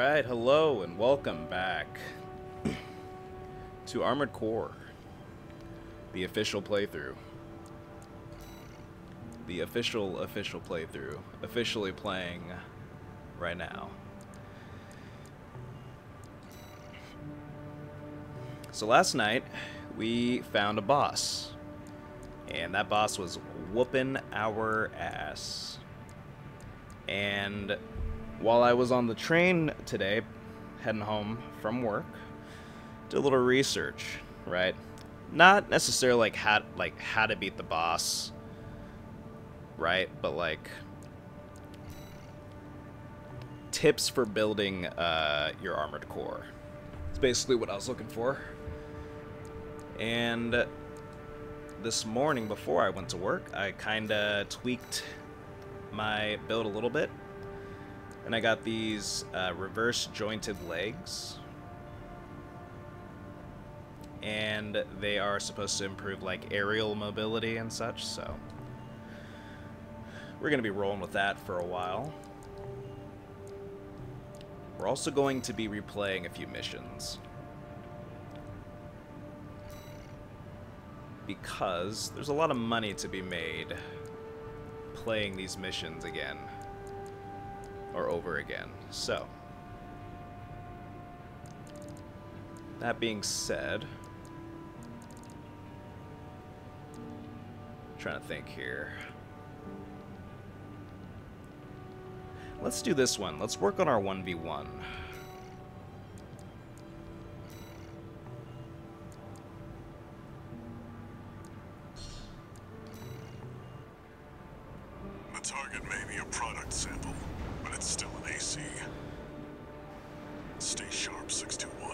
Alright, hello and welcome back to Armored Core, the official playthrough. The official playthrough. Officially playing right now. So last night, we found a boss. And that boss was whooping our ass. And while I was on the train today, heading home from work, did a little research, right? Not necessarily like how to beat the boss, right? But like tips for building your armored core. It's basically what I was looking for. And this morning before I went to work, I kinda tweaked my build a little bit. And I got these reverse jointed legs. And they are supposed to improve like aerial mobility and such, so we're gonna be rolling with that for a while. We're also going to be replaying a few missions. Because there's a lot of money to be made playing these missions again. Or over again. So, that being said, I'm trying to think here. Let's do this one. Let's work on our 1v1. The target may be a product sample, but it's still an AC. Stay sharp, 621.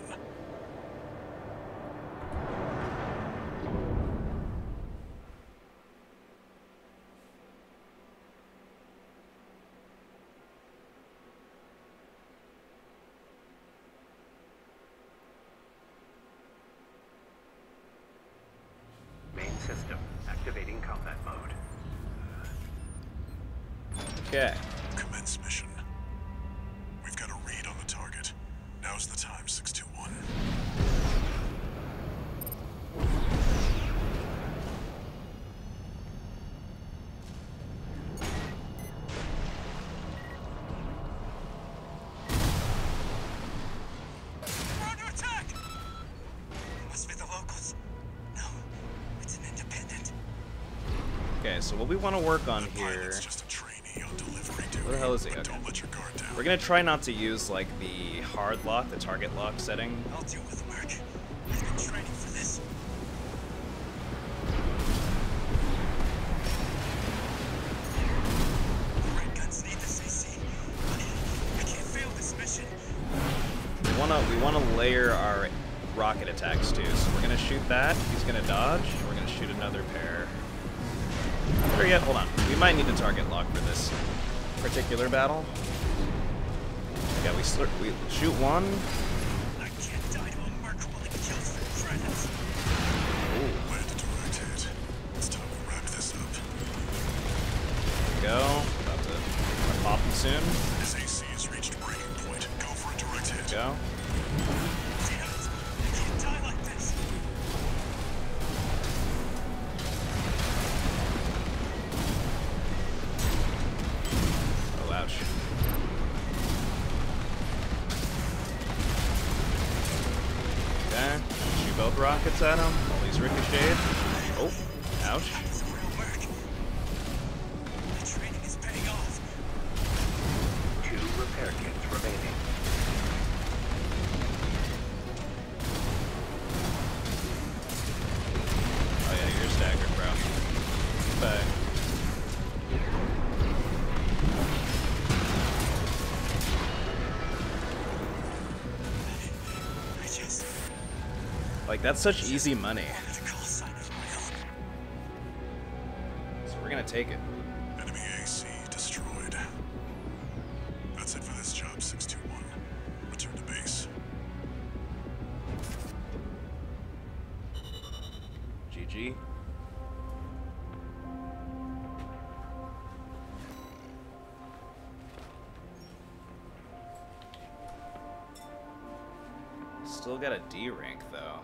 Main system activating combat mode. Okay. Commence mission. We've got a read on the target. Now's the time, 621. We're under attack! Must be the locals. No, it's an independent. Okay, so what we want to work on The here. pilot's just a trainee on delivery duty. Where the hell is he? But Okay. don't let your guard down. We're gonna try not to use like the hard lock, the target lock setting. I'll deal with Merc. I've been training for this. The red guns need this AC. I can't fail this mission. We wanna layer our rocket attacks too. So we're gonna shoot that. He's gonna dodge. We're gonna shoot another pair. Better yet, hold on. We might need a target lock for this particular battle. Yeah, we shoot one. I can't die to a Merc while he kills for credits. Land a direct hit. It's time to wrap this up. There we go. About to pop him soon. His AC has reached breaking point. Go for a direct hit. Go. Damn it! I can't die like this. Oh, ouch. Okay. Shoot both rockets at him while he's ricocheted. Oh, ouch. That was a real Merc. My training is paying off. 2 repair kits remaining. Oh yeah, you're staggered, bro. But I just like that's such easy money. wanted a call sign of my own. So we're gonna take it. Enemy AC destroyed. That's it for this job, 621. Return to base. GG. Still got a D rank, though.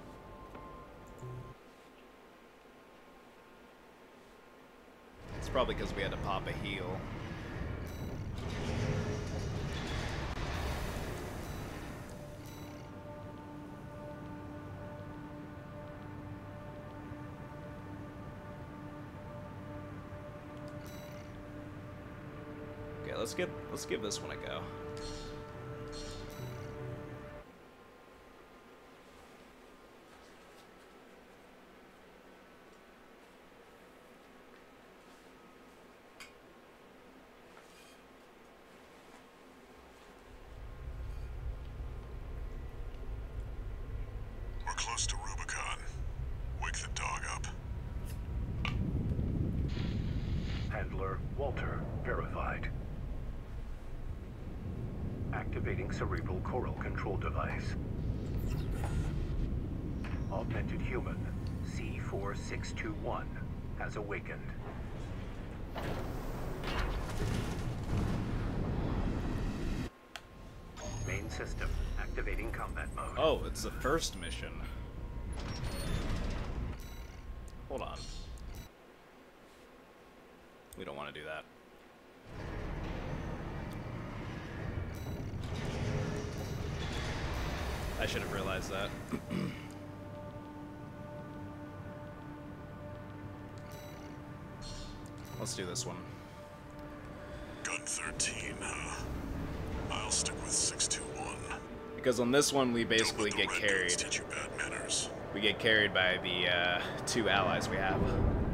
It's probably because we had to pop a heal. Okay, let's give this one a go. We're close to Rubicon. Wake the dog up. Handler Walter verified. Activating cerebral coral control device. Augmented human C4621 has awakened. Main system activating combat mode. Oh, it's the first mission. Hold on. We don't want to do that. I should have realized that. Let's do this one. Gun 13, huh? I'll stick with 621. Because on this one, we Don't basically let the get red carried. guns teach you bad manners. We get carried by the 2 allies we have.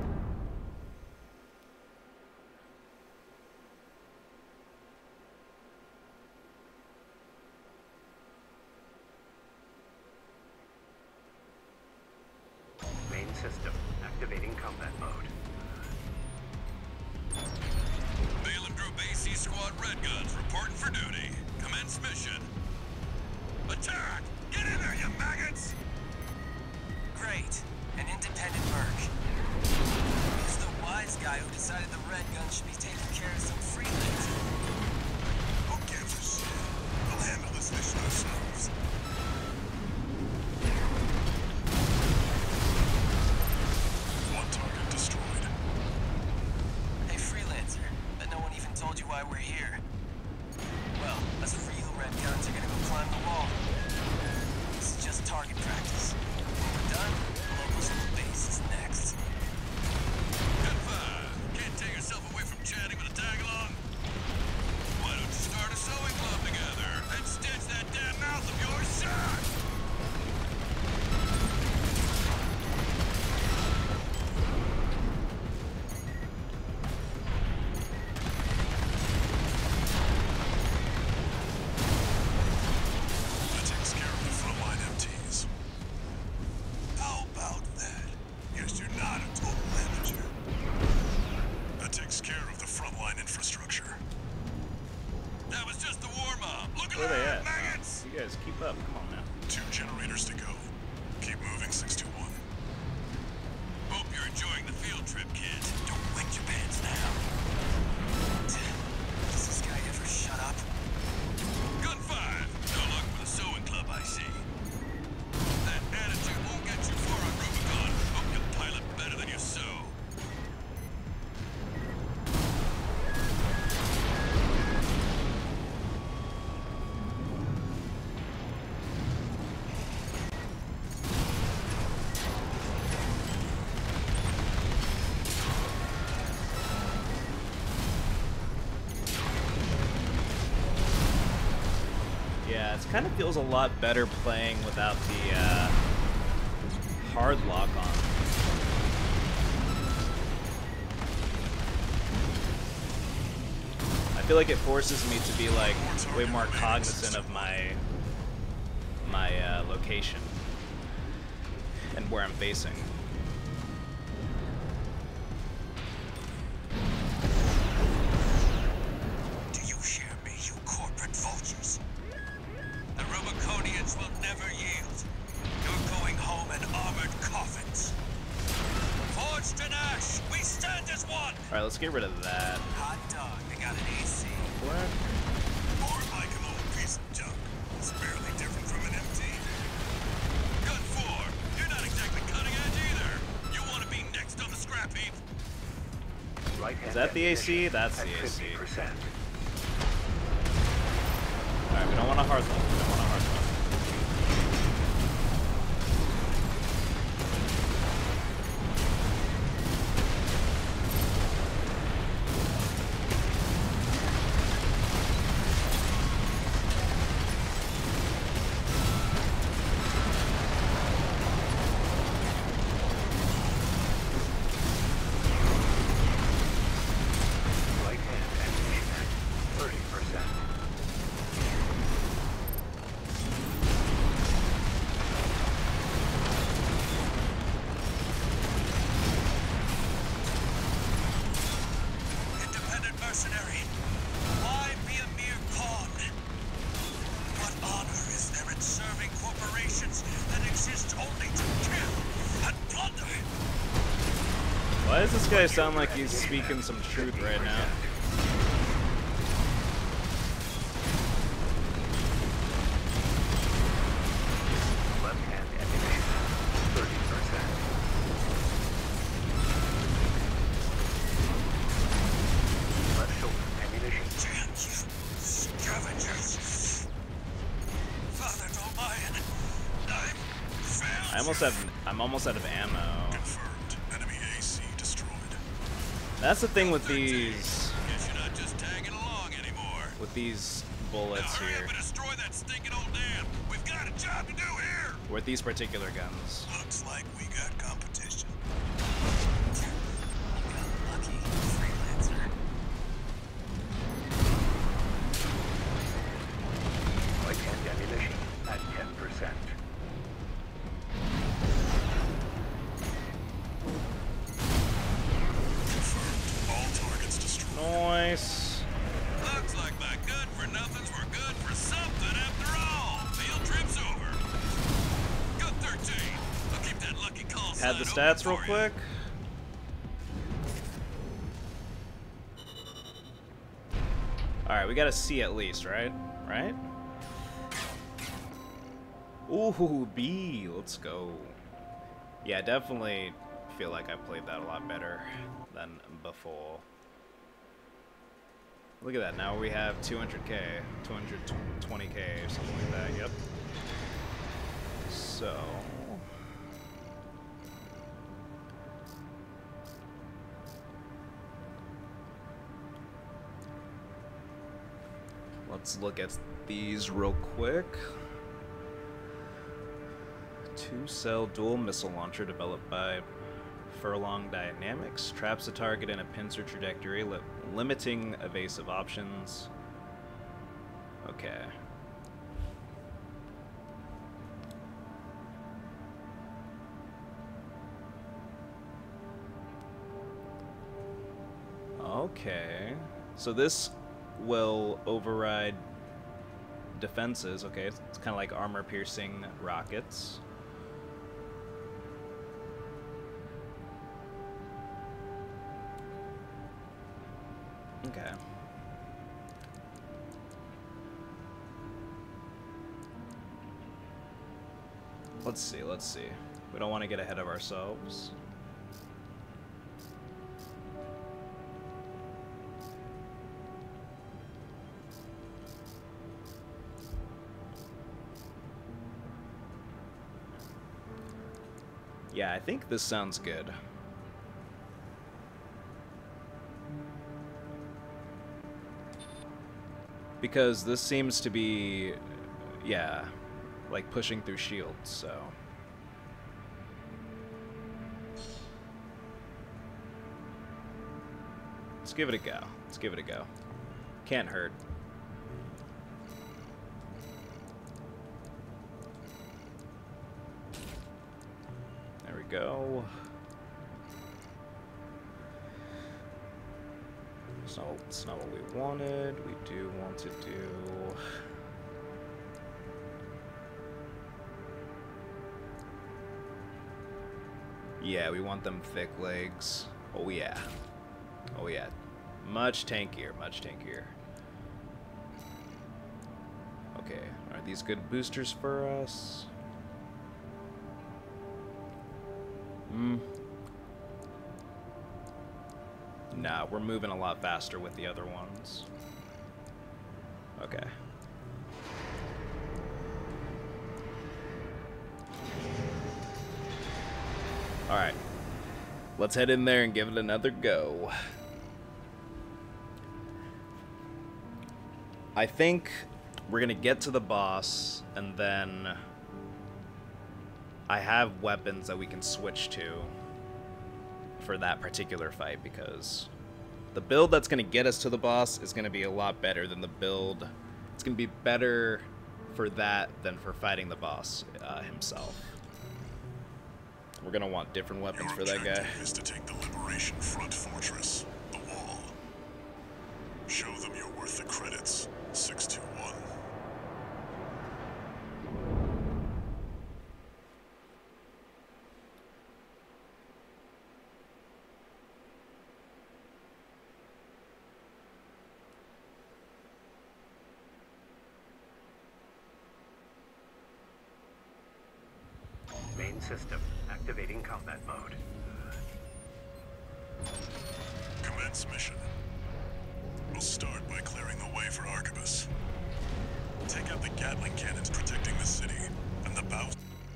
Main system activating combat mode. Balaam Group AC Squad Red Guns reporting for duty. Commence mission. Attack! Get in there, you maggots! Great. An independent merc. He's the wise guy who decided the red gun should be taking care of some freelancer. Who gives a shit? We'll handle this mission ourselves. One target destroyed. Hey, freelancer. Bet no one even told you why we're here. Well, us real red guns are gonna go climb the wall. This is just target practice. When we're done, the locals little base is next. Good five. Can't take yourself away from chatting with a tag-along? Why don't you start a sewing club together and stitch that damn mouth of yours shut? That takes care of the frontline MTs. How about that? Guess you're not a total amateur. That takes care of the frontline infrastructure. That was just the warm-up. Look Where are they at at? that, maggots! You guys keep up. Come on now. 2 generators to go. Keep moving, 621. Hope you're enjoying the field trip, kids. Don't wet your pants now. Does this guy ever shut up? Gun 5. No luck with the sewing club, I see. That attitude won't get you far on Rubicon. Hope you pilot better than you sew. Yeah, it kind of feels a lot better playing without the hard lock on. I feel like it forces me to be like way more cognizant of my location and where I'm facing. Do you hear me, you corporate vultures? The Rubiconians will never yield. You're going home in armored coffins. Forged in ash, we stand as one! Alright, let's get rid of that. Hot dog, they got an AC. What? More like an old piece of junk. It's barely different from an MT. Right-hand Is that the AC? ammunition That's at the AC. 50%. Alright, we don't want a hard load. We don't want a hard load. Right-hand ammunition at 30%. Independent mercenary. Why be a mere pawn? What honor is there in serving corporations that exist only to kill and plunder? Why does this guy sound like he's speaking some truth right now? Left-hand ammunition, 30%. Left shoulder ammunition, Damn you, scavengers! Father Dolmayan, I'm almost out of ammo. Confirmed. Enemy AC destroyed. That's the thing with these Guess you're not just tagging along anymore. bullets Hurry here. up and destroy that stinking old dam. We've got a job to do here. With these particular guns. Looks like we got competition. Lucky freelancer. right-hand ammunition at 10%. Confirmed. All targets destroyed. Nice. Looks like my good-for-nothings were good for something after all. Field trip's over. Good 13. I'll keep that lucky call sign Had the open stats real for you. quick. Alright, we got a C at least, right? Right? Ooh, B. Let's go. Yeah, definitely feel like I played that a lot better than before. Look at that. Now we have 200k, 220k or something like that. Yep. So... let's look at these real quick. 2-cell dual missile launcher developed by Furlong Dynamics. Traps the target in a pincer trajectory, limiting evasive options. Okay. Okay. So this will override defenses. Okay, it's kind of like armor-piercing rockets. Okay. Let's see, let's see. We don't want to get ahead of ourselves. Yeah, I think this sounds good. Because this seems to be, yeah, like pushing through shields, so. Let's give it a go. Let's give it a go. Can't hurt. There we go. It's not what we wanted. We do want to do... yeah, we want them thick legs. Oh yeah. Oh yeah. Much tankier, much tankier. Okay, are these good boosters for us? Nah, we're moving a lot faster with the other ones. Okay. Alright. Let's head in there and give it another go. I think we're gonna get to the boss, and then I have weapons that we can switch to for that particular fight, because the build that's gonna get us to the boss is gonna be a lot better than the build. It's gonna be better for that than for fighting the boss himself. We're gonna want different weapons for that guy. Your objective is to take the Liberation Front fortress, the wall. Show them you're worth the credits. 621. Main system activating combat mode. Commence mission. We'll start by clearing the way for Arquebus. Take out the Gatling cannons protecting the city, and the bow...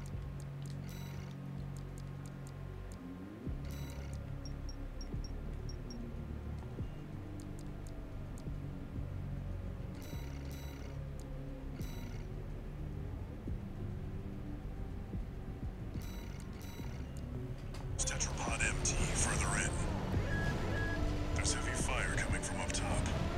Tetrapod MT further in. There's heavy fire coming from up top.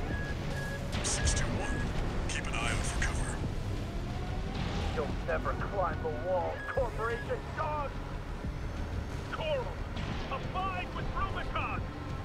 621. Keep an eye out for cover. You'll never climb the wall, Corporation dog! Coral! Abide with Rubicon!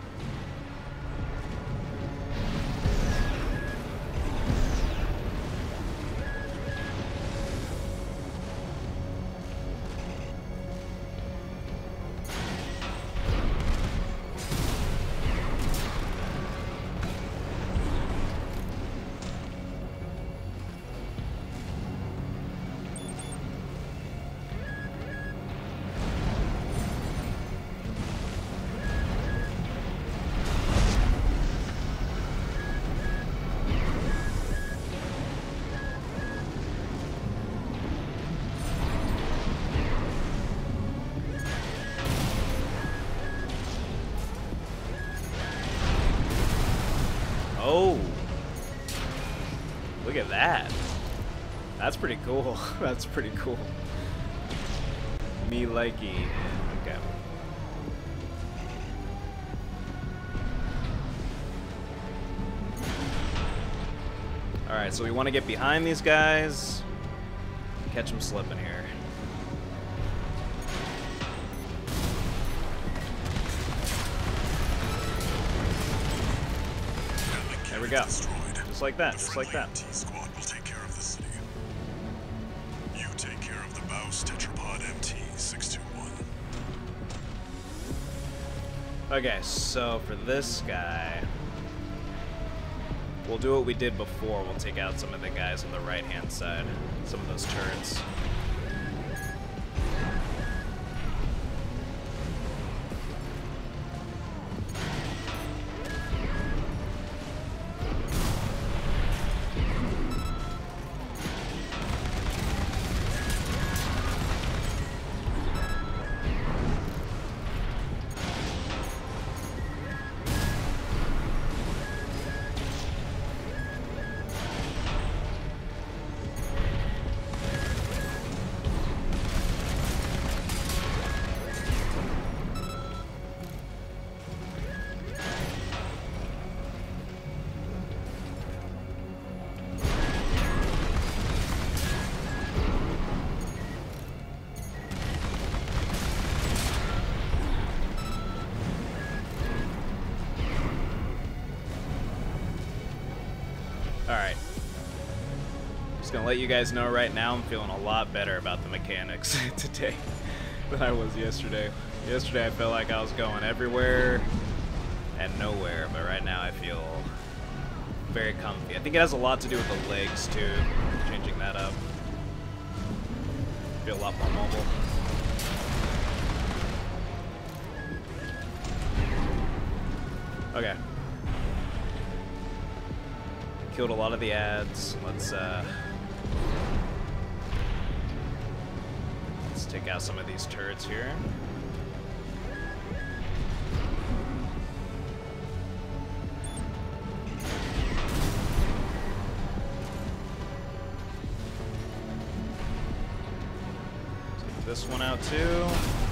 Oh! Look at that. That's pretty cool. That's pretty cool. Me likey. Okay. Alright, so we want to get behind these guys. Catch them slipping here. There we go. Just like that. Just like that. Squad will take care of the city. You take care of the Baus Tetrapod MT 621. Okay, so for this guy, we'll do what we did before. We'll take out some of the guys on the right-hand side. Some of those turrets. Alright. Just gonna let you guys know right now, I'm feeling a lot better about the mechanics today than I was yesterday. Yesterday I felt like I was going everywhere and nowhere, but right now I feel very comfy. I think it has a lot to do with the legs too, changing that up. Feel a lot more mobile. Okay. Killed a lot of the ads. Let's take out some of these turrets here. Take this one out too.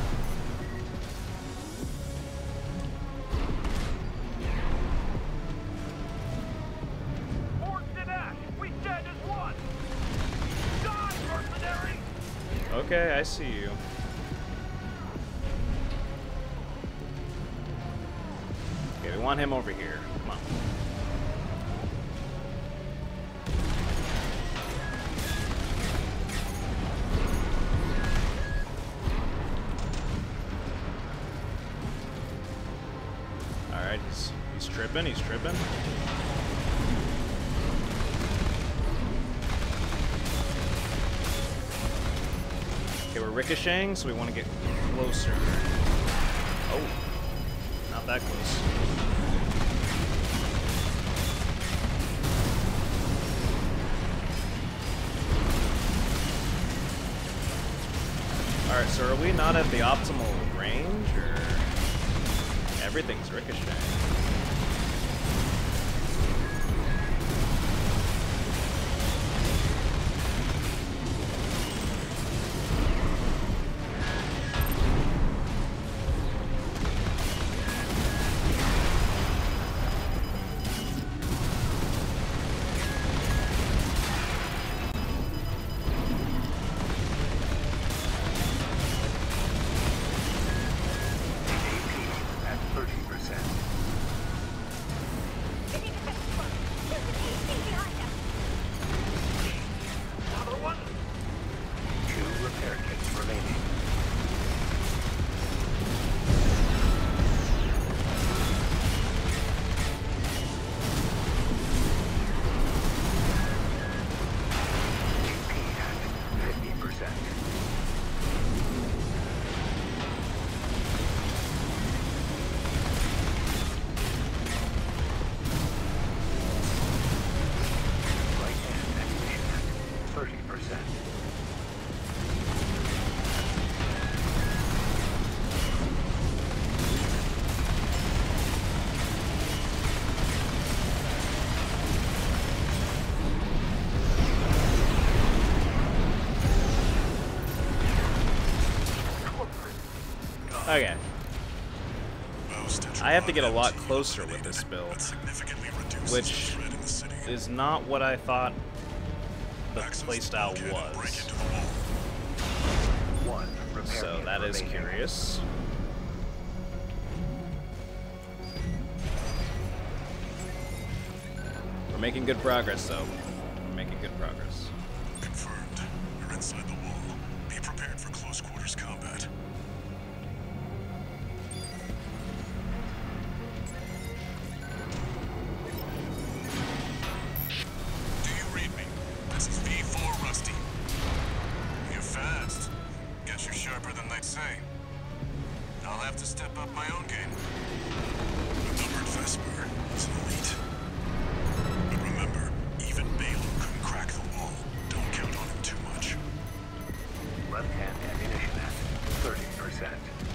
Okay, I see you. Okay, we want him over here. Come on. Alright, he's tripping, he's tripping. Okay, we're ricocheting, so we want to get closer. Oh, not that close. Alright, so are we not at the optimal range, or everything's ricocheting? Okay. I have to get a lot closer with this build, which is not what I thought the playstyle was. So that is curious. We're making good progress, though. We're making good progress. Confirmed. You're inside the wall. Be prepared for close quarters combat. Do you read me? This is V4 Rusty. You're fast. Guess you're sharper than they'd say. I'll have to step up my own game. The numbered Vesper is an elite. But remember, even Balaam couldn't crack the wall. Don't count on him too much. Left-hand ammunition at 30%.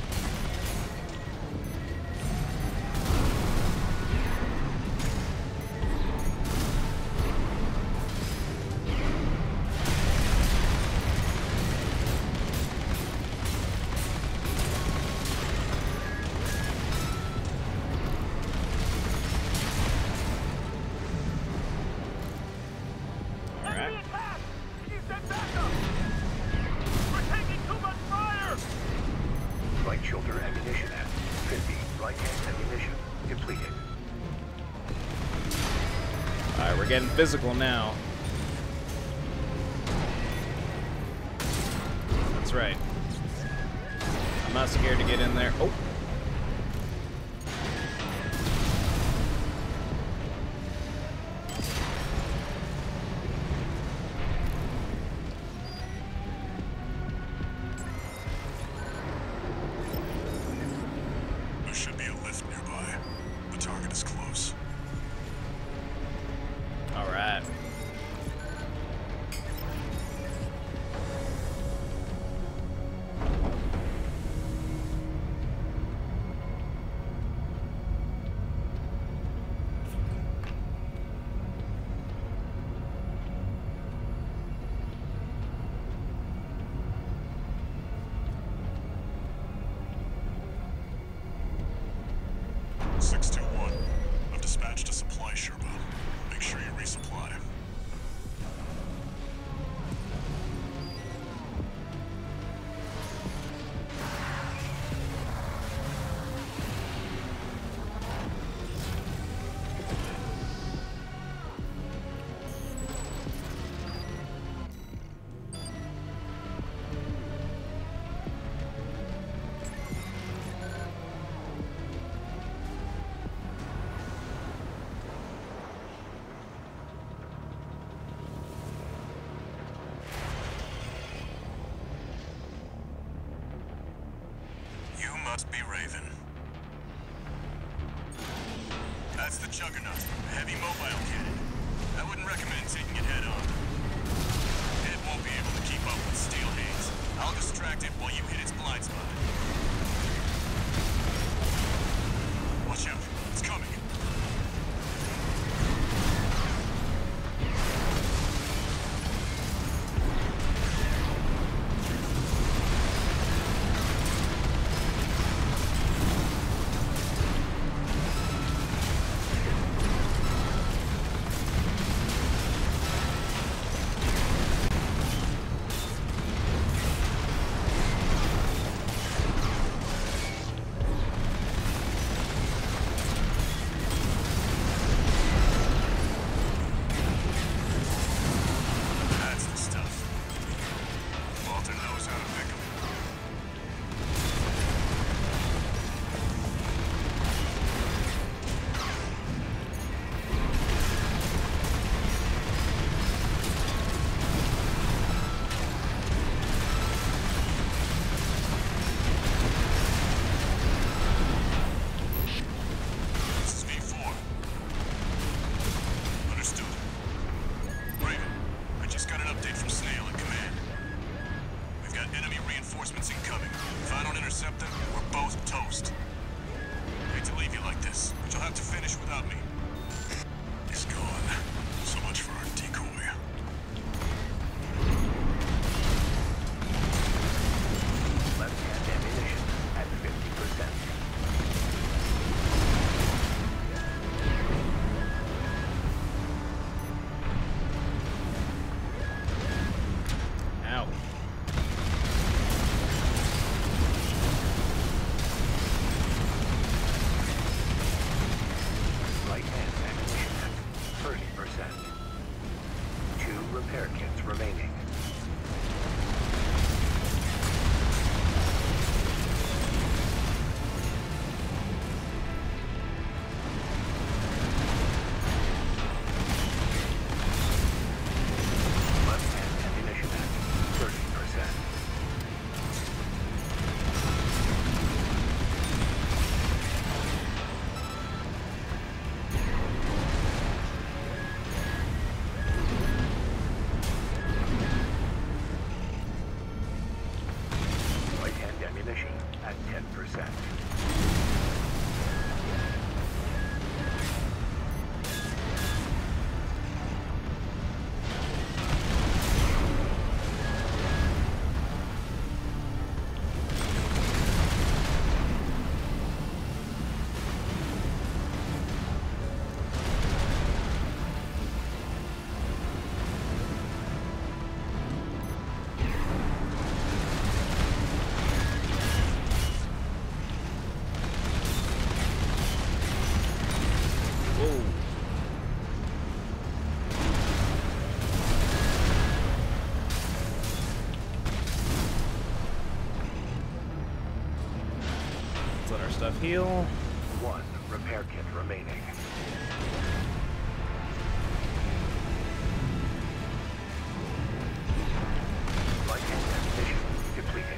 Right shoulder ammunition at 50. Right-hand ammunition depleted. Alright, we're getting physical now. That's right. I'm not scared to get in there. Oh! There should be a lift nearby. The target is must be Raven. That's the Juggernaut, a heavy mobile cannon. I wouldn't recommend taking it head on. It won't be able to keep up with Steel Haze. I'll distract it while you hit its blind spot. Watch out, it's coming. Stuff heal. One repair kit remaining. Light and ammunition depleted.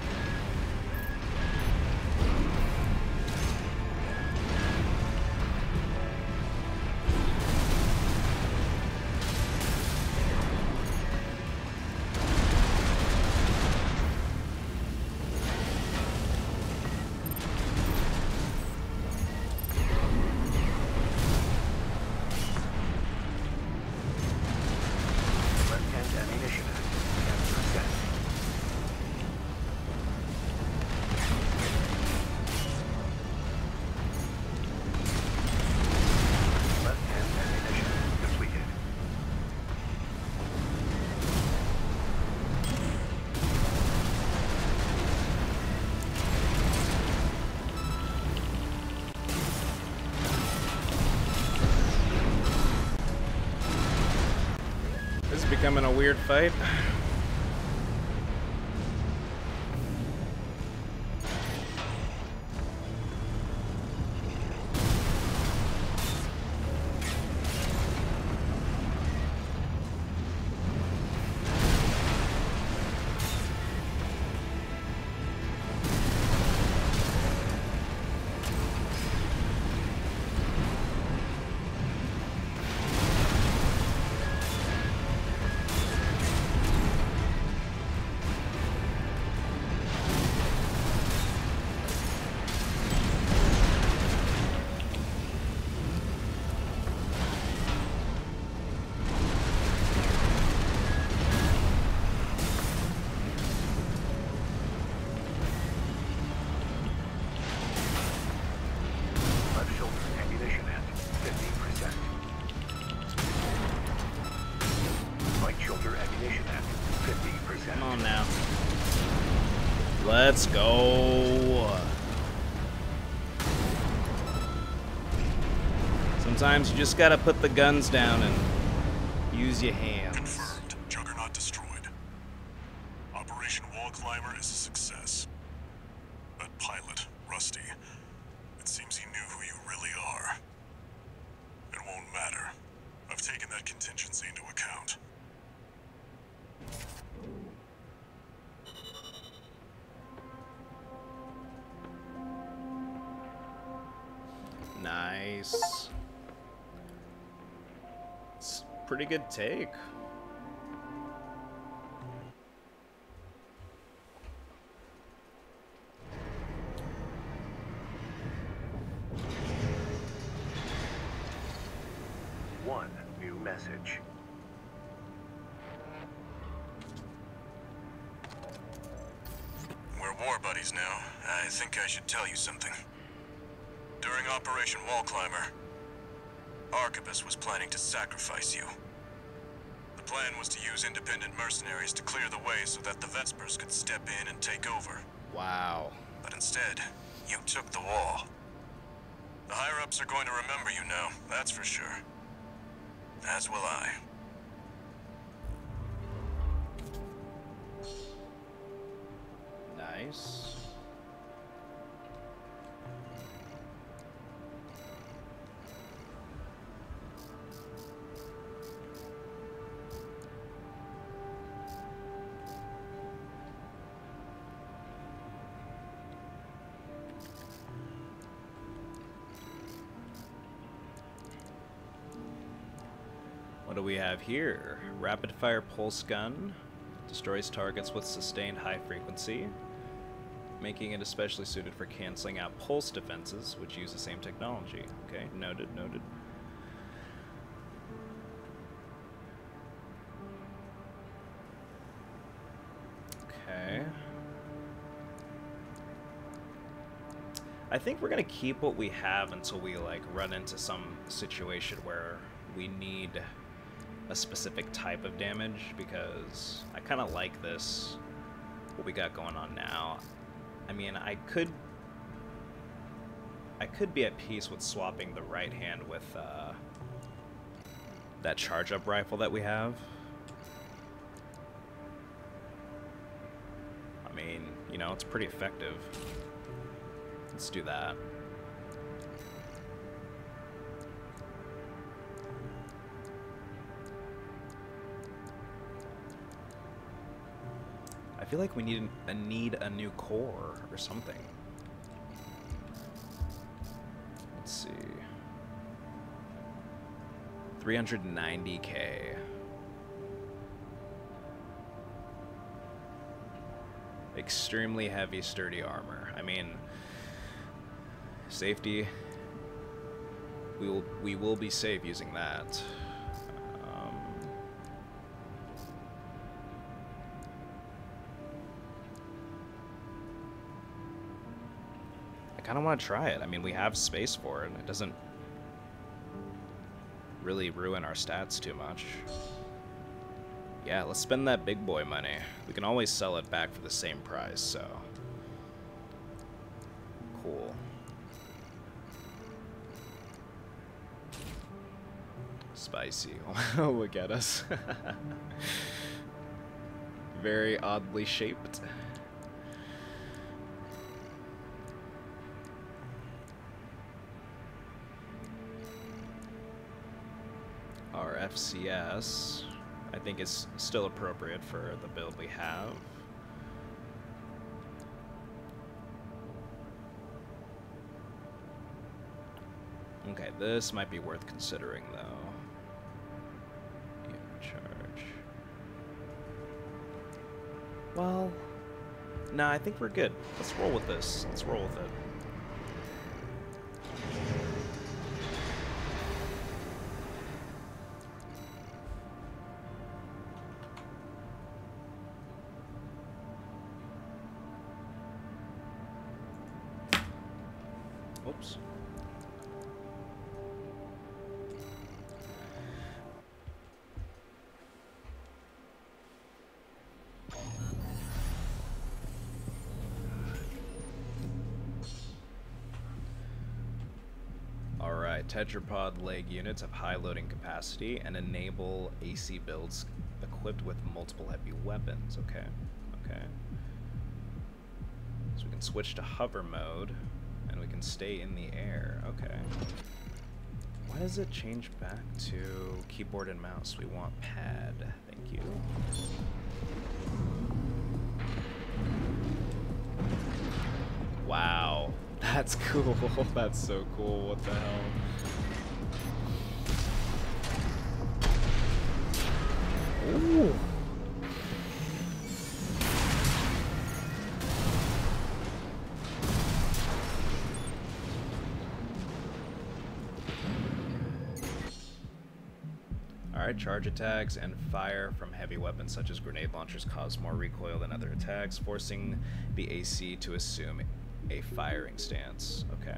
Becoming a weird fight. ammunition at 50%. Come on now. Let's go. Sometimes you just gotta put the guns down and use your hands. Confirmed. Juggernaut destroyed. Operation Wall Climber is a success. But pilot, Rusty, it seems he knew who you really are. It won't matter. I've taken that contingency into account. Nice. It's a pretty good take. One new message. We're war buddies now. I think I should tell you something. During Operation Wall Climber, Arquebus was planning to sacrifice you. The plan was to use independent mercenaries to clear the way so that the Vespers could step in and take over. Wow. But instead, you took the wall. The higher-ups are going to remember you now, that's for sure. As will I. Nice. What do we have here? Rapid fire pulse gun. Destroys targets with sustained high frequency, making it especially suited for canceling out pulse defenses, which use the same technology. Okay, noted, noted. Okay. I think we're gonna keep what we have until we like run into some situation where we need a specific type of damage, because I kind of like this, what we got going on now. I mean, I could be at peace with swapping the right hand with that charge-up rifle that we have. I mean, you know, it's pretty effective. Let's do that. I feel like we need a new core or something. Let's see. 390k. Extremely heavy, sturdy armor. I mean, safety. We will be safe using that. I kind of want to try it. I mean, we have space for it. It doesn't really ruin our stats too much. Yeah, let's spend that big boy money. We can always sell it back for the same price, so... Cool. Spicy. Look at us. Very oddly shaped. Our FCS, I think, is still appropriate for the build we have. Okay, this might be worth considering, though. Charge. Well, no, I think we're good. Let's roll with this. Let's roll with it. Oops. tetrapod leg units have high loading capacity and enable AC builds equipped with multiple heavy weapons. Okay, okay. So we can switch to hover mode, and we can stay in the air. Okay. Why does it change back to keyboard and mouse? We want pad. Thank you. Wow. That's cool. That's so cool. What the hell? Ooh. Alright, charge attacks and fire from heavy weapons such as grenade launchers cause more recoil than other attacks, forcing the AC to assume a firing stance. Okay.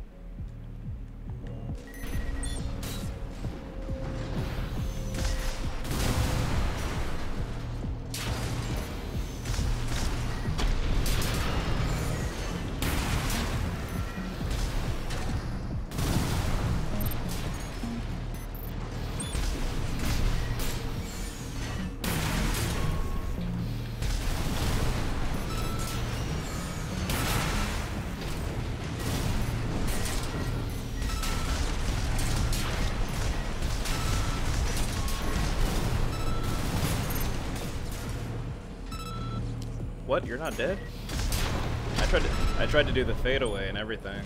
What? You're not dead? I tried to do the fadeaway and everything.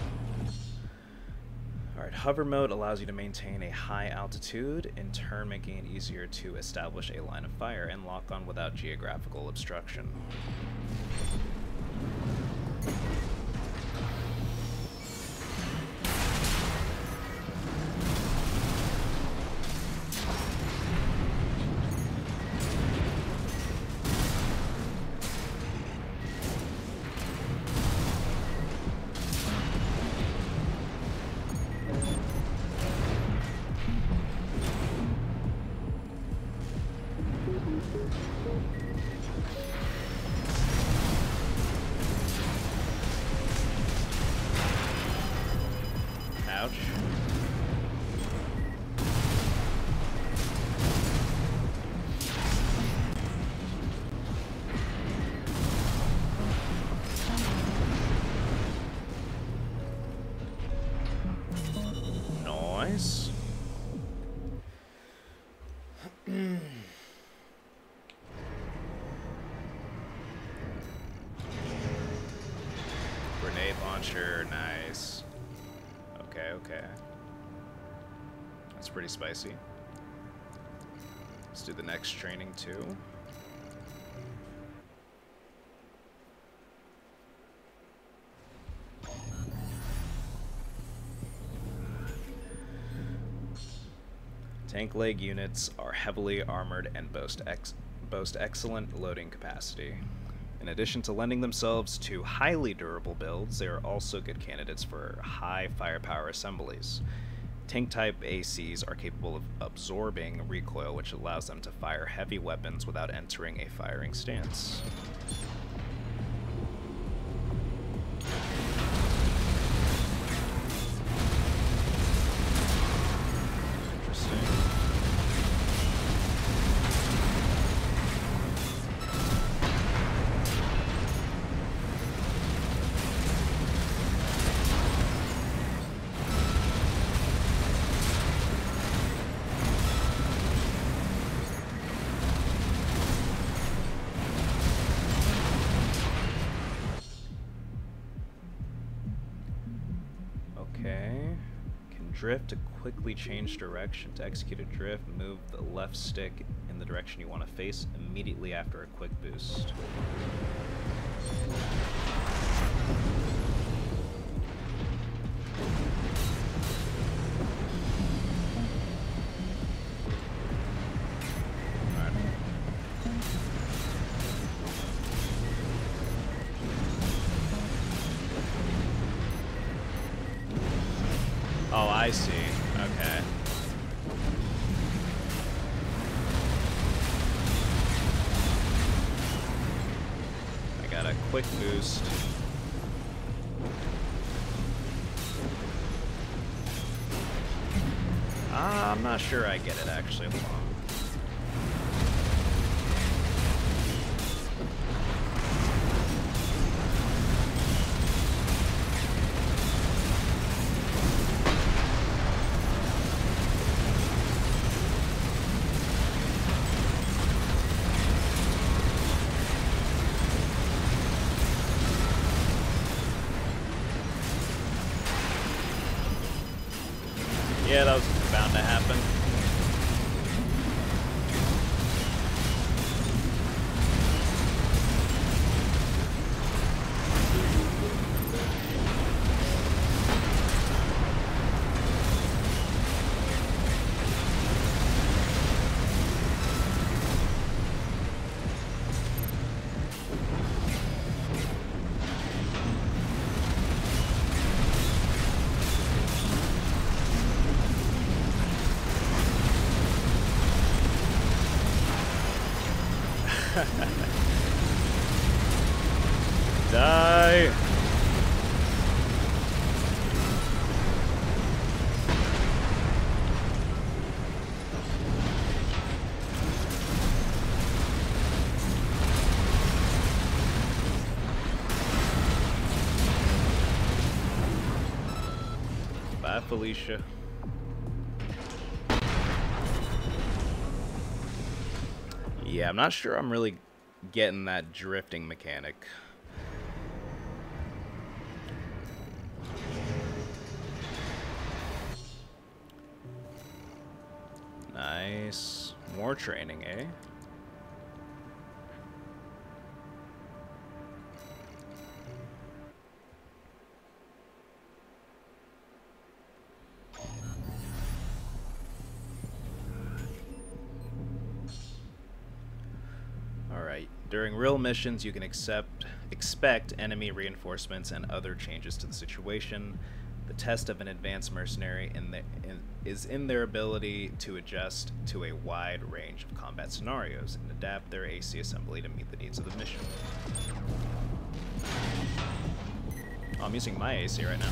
Alright, hover mode allows you to maintain a high altitude, in turn making it easier to establish a line of fire and lock on without geographical obstruction. Ouch. Nice. Grenade launcher, nice. Okay, okay. That's pretty spicy. Let's do the next training too. Tank leg units are heavily armored and boast excellent loading capacity. In addition to lending themselves to highly durable builds, they are also good candidates for high firepower assemblies. Tank-type ACs are capable of absorbing recoil, which allows them to fire heavy weapons without entering a firing stance. Interesting. Okay. Can drift to quickly change direction. To execute a drift, move the left stick in the direction you want to face immediately after a quick boost. Oh, I see. Okay. I got a quick boost. I'm not sure I get it, actually. Hold on. Yeah, that was bound to happen. Die! Bye, Felicia. Yeah, I'm not sure I'm really getting that drifting mechanic. Nice. More training, eh? Alright. During real missions, you can expect enemy reinforcements and other changes to the situation. The test of an advanced mercenary is in their ability to adjust to a wide range of combat scenarios and adapt their AC assembly to meet the needs of the mission. Oh, I'm using my AC right now.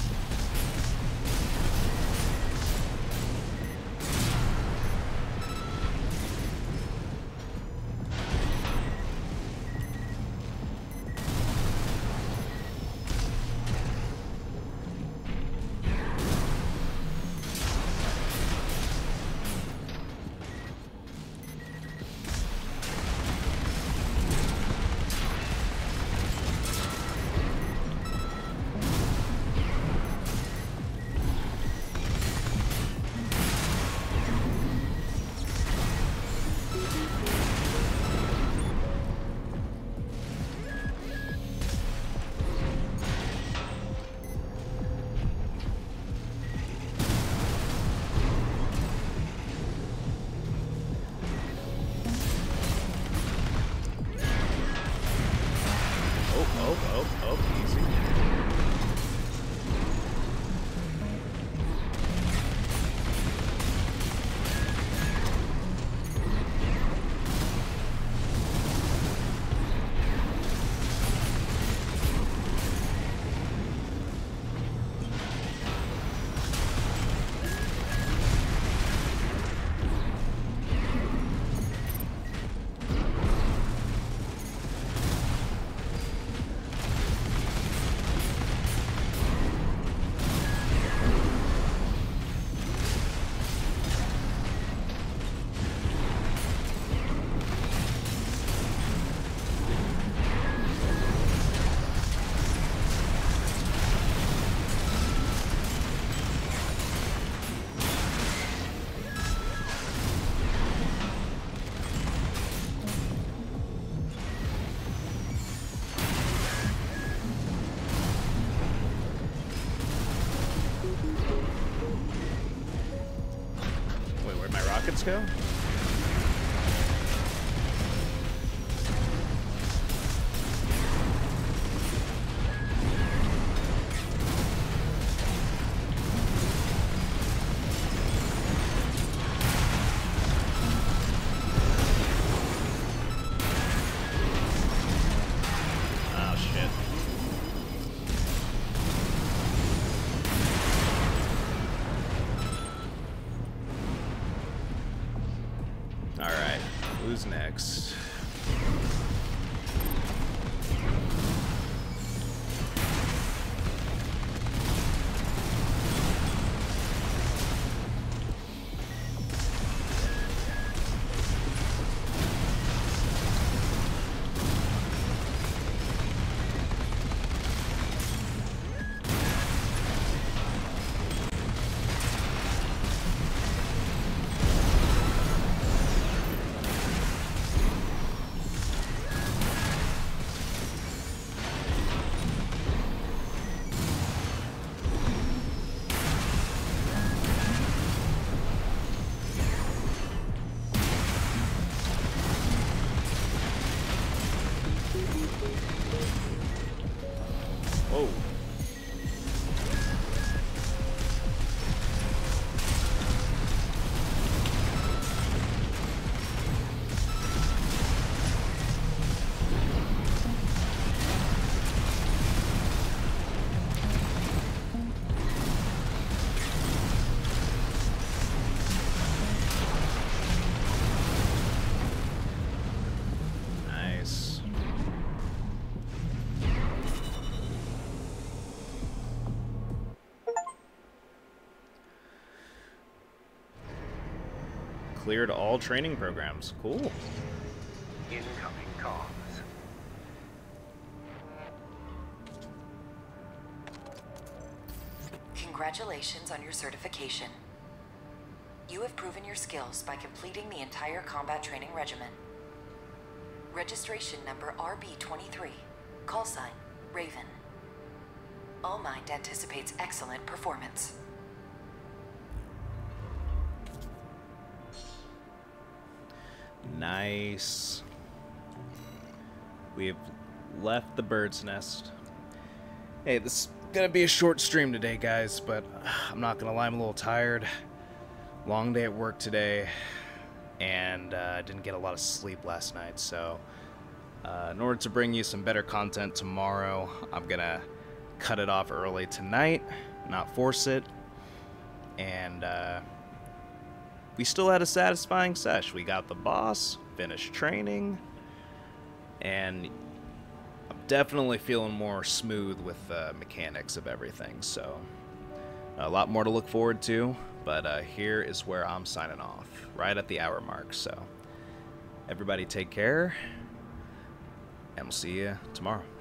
Oh, easy. Rockets go? Oh shit. Alright, who's next? Whoa. Nice. Cleared all training programs. Cool. Incoming comms. Congratulations on your certification. You have proven your skills by completing the entire combat training regimen. Registration number RB23. Call sign, Raven. All Mind anticipates excellent performance. Nice. We've left the bird's nest. Hey, this is gonna be a short stream today, guys, but I'm not gonna lie, I'm a little tired. Long day at work today, and I didn't get a lot of sleep last night, so in order to bring you some better content tomorrow, I'm gonna cut it off early tonight, not force it, and we still had a satisfying sesh. We got the boss, finished training, and I'm definitely feeling more smooth with the mechanics of everything, so a lot more to look forward to, but here is where I'm signing off, right at the hour mark, so everybody take care, and we'll see you tomorrow.